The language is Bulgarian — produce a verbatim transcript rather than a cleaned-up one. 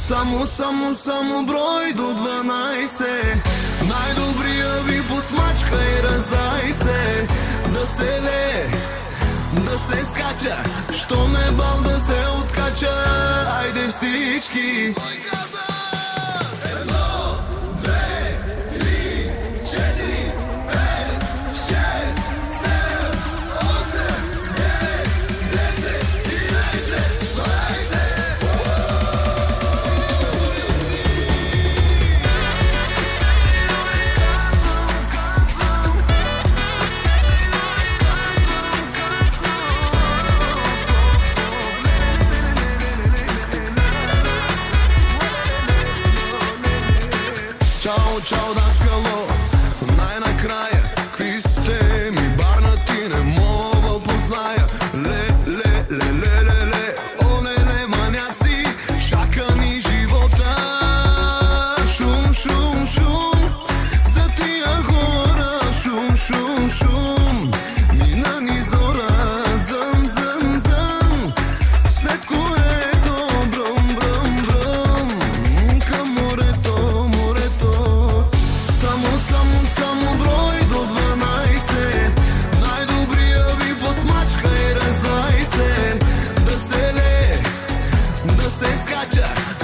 Само, само, само брой до дванайсет. Най-добрия ви посмачка и раздай се. Да се лее, да се скача, що ме бал да се откача. Айде всички. Чао, чао, даскало, най-накрая, какви сте ми барнати, не мога позная. Ле, ле, ле, ле, ле, ле, о, ле, ле, маняци, чака ни живота. Шум, шум, шум, за тия хора, шум, шум, шум, мина ни зора, зъм, зъм, зъм, след което бръм, бръм, бръм, към морето, морето. Само, само, само брой до дванайсет. Най-добрия ви посмачка и раздай се. Да се лее, да се скача,